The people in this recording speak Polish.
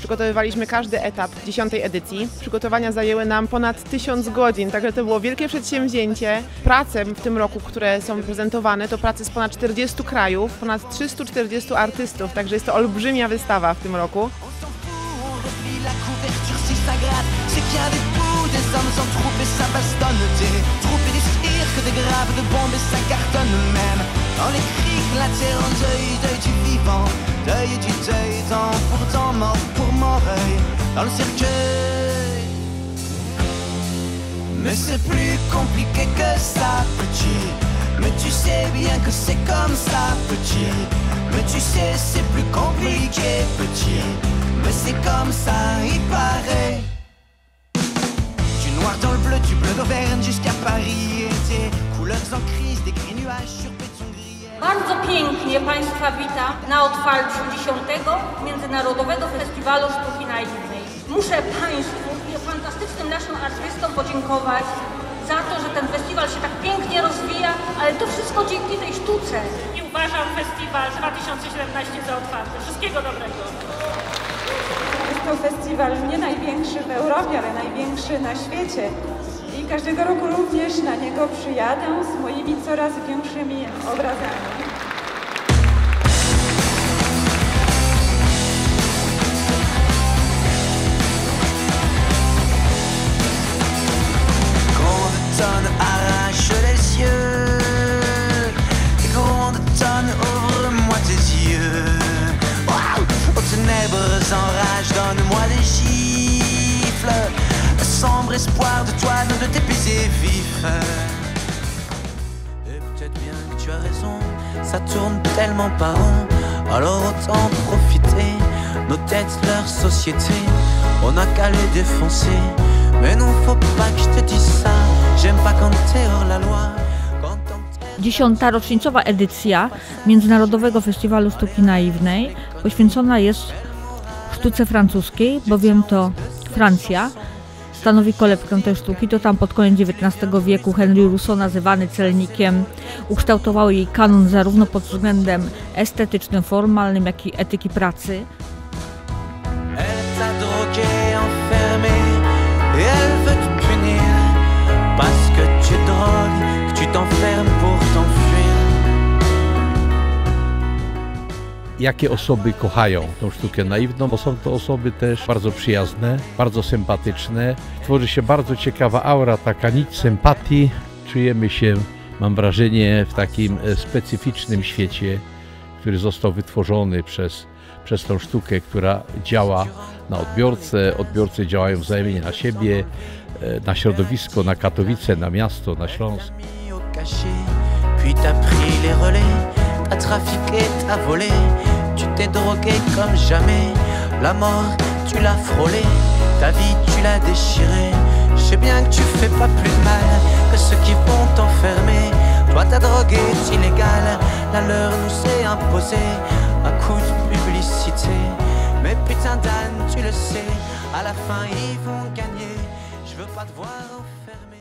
przygotowywaliśmy każdy etap 10. edycji. Przygotowania zajęły nam ponad 1000 godzin, także to było wielkie przedsięwzięcie. Prace w tym roku, które są prezentowane, to prace z ponad 40 krajów, ponad 340 artystów, także jest to olbrzymia wystawa w tym roku. Mais c'est plus compliqué que ça, petit. Mais tu sais bien que c'est comme ça, petit. Mais tu sais, c'est plus compliqué, petit. Mais c'est comme ça, il paraît. Du noir dans le bleu, du bleu d'Auvergne jusqu'à Paris. Et des couleurs en crise, des gris nuages sur béton grillé. Bardzo pięknie Państwa witam na otwarciu 10. Międzynarodowego Festiwalu Sztuki Naiwnej. Muszę Państwu i fantastycznym naszym artystom podziękować za to, że ten festiwal się tak pięknie rozwija, ale to wszystko dzięki tej sztuce. I uważam festiwal 2017 za otwarty. Wszystkiego dobrego. Jest to festiwal nie największy w Europie, ale największy na świecie. I każdego roku również na niego przyjadę z moimi coraz większymi obrazami. Arrache les yeux, les grandes tonnes ouvre-moi tes yeux. Wow. Aux ténèbres enrage, donne-moi des gifles. Le sombre espoir de toi, non de tes baisers vifs. Et peut-être bien que tu as raison, ça tourne tellement pas rond. Alors autant profiter, nos têtes, leur société. On n'a qu'à les défoncer. Mais non, faut pas que je te dise ça. J'aime pas quand t'es hors la loi. 10. rocznicowa edycja Międzynarodowego Festiwalu Sztuki Naiwnej poświęcona jest sztuce francuskiej, bowiem to Francja stanowi kolebkę tej sztuki. To tam pod koniec XIX wieku Henri Rousseau, nazywany celnikiem, ukształtował jej kanon zarówno pod względem estetycznym, formalnym, jak i etyki pracy. Elle veut te punir parce que tu drogues, que tu t'enfermes pour t'enfuir. Jakie osoby kochają tą sztukę naiwną, bo są to osoby też bardzo przyjazne, bardzo sympatyczne. Tworzy się bardzo ciekawa aura, taka nić sympatii. Czujemy się, mam wrażenie, w takim specyficznym świecie, który został wytworzony przez tą sztukę, która działa na odbiorcę. Odbiorcy działają wzajemnie na siebie, na środowisko, na Katowice, na miasto, na Śląsk. Puis t'as pris les relais, t'as trafiqué, t'as volé, tu t'es drogué comme jamais. La mort, tu l'as frôlé, ta vie, tu l'as déchirée. Je sais bien que tu fais pas plus de mal que ceux qui vont t'enfermer. Toi, ta drogue est illégale, la leur nous est imposée à coup de publicité. Mais putain d'âne, tu le sais, à la fin ils vont gagner. Je veux pas te voir enfermé.